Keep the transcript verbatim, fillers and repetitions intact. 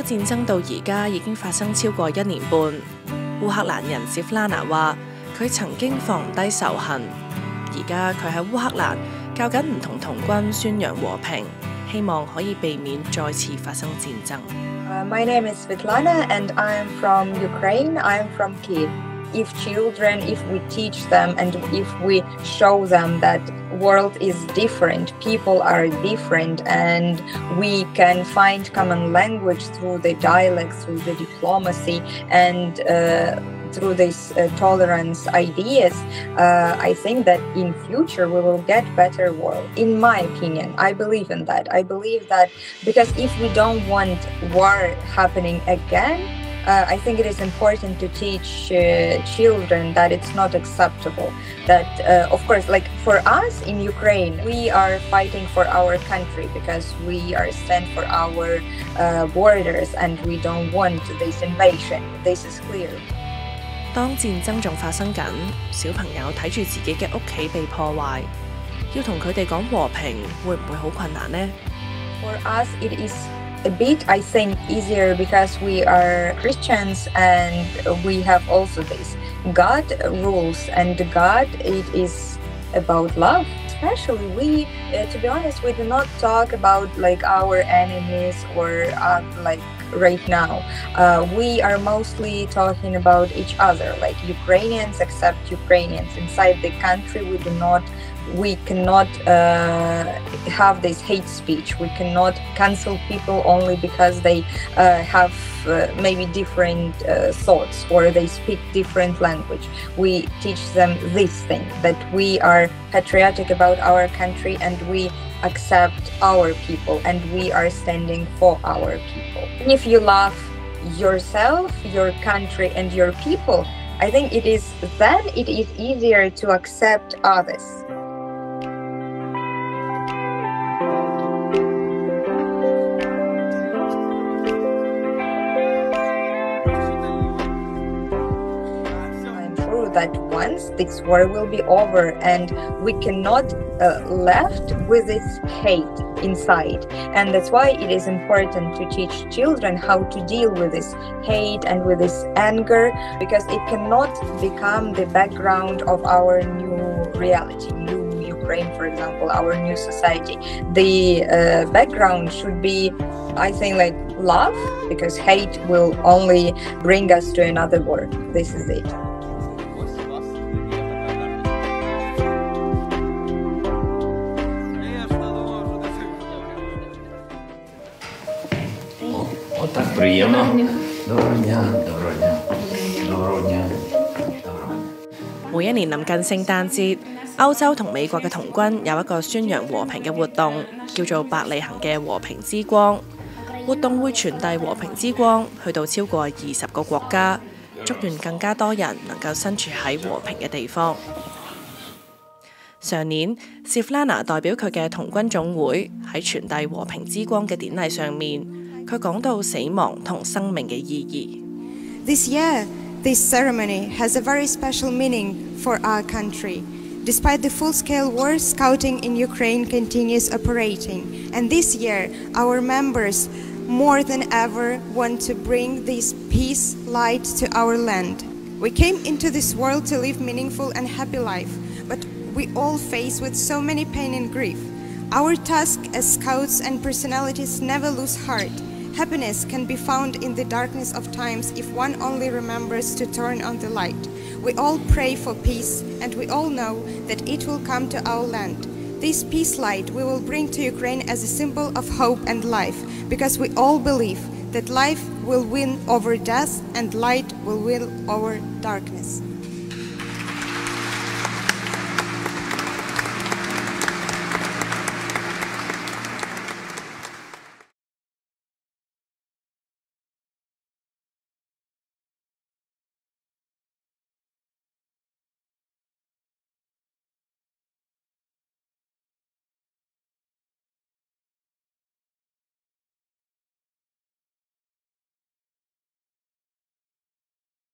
戰爭到而家已經發生超過一年半。烏克蘭人謝夫拉娜話：佢曾經放唔低仇恨，而家佢喺烏克蘭教緊唔同童軍宣揚和平，希望可以避免再次發生戰爭。 Uh, my name is Svetlana and I am from Ukraine. I am from Kyiv. If children, if we teach them and if we show them that world is different, people are different, and we can find common language through the dialect, through the diplomacy, and uh, through these uh, tolerance ideas, uh, I think that in future we will get better world. In my opinion, I believe in that. I believe that because if we don't want war happening again, Uh, I think it is important to teach uh, children that it's not acceptable. That, uh, of course, like for us in Ukraine, we are fighting for our country because we are stand for our uh, borders and we don't want this invasion. This is clear. 當戰爭仲發生緊，小朋友睇住自己嘅屋企被破壞，要同佢哋講和平，會唔會好困難呢？ For us, it is a bit, I think, easier because we are Christians and we have also this God rules, and God, it is about love. Especially we, uh, to be honest, we do not talk about like our enemies or uh, like right now. Uh, we are mostly talking about each other, like Ukrainians accept Ukrainians. Inside the country, we do not we cannot uh, have this hate speech. We cannot cancel people only because they uh, have uh, maybe different uh, thoughts or they speak different language. We teach them this thing, that we are patriotic about our country and we accept our people and we are standing for our people. And if you love yourself, your country and your people, I think it is then it is easier to accept others. That once this war will be over and we cannot uh, left with this hate inside, and that's why it is important to teach children how to deal with this hate and with this anger, because it cannot become the background of our new reality, new Ukraine, for example, our new society. The uh, background should be, I think, like love, because hate will only bring us to another war. This is it. Так приємно. Доброго дня, доброго дня, доброго дня, доброго дня。 每一年臨近聖誕節，歐洲同美國嘅童軍有一個宣揚和平嘅活動，叫做伯利恆嘅和平之光。活動會傳遞和平之光去到超過二十個國家，祝願更加多人能夠身處喺和平嘅地方。上年，謝夫拉娜代表佢嘅童軍總會喺傳遞和平之光嘅典禮上面，佢講到死亡同生命嘅意義。 This year, this ceremony has a very special meaning for our country. Despite the full-scale war, Scouting in Ukraine continues operating, and this year, our members more than ever want to bring this peace, light to our land. We came into this world to live meaningful and happy life, but we all face with so many pain and grief. Our task as scouts and personalities never lose heart. Happiness can be found in the darkness of times if one only remembers to turn on the light. We all pray for peace, and we all know that it will come to our land. This peace light we will bring to Ukraine as a symbol of hope and life, because we all believe that life will win over death and light will win over darkness.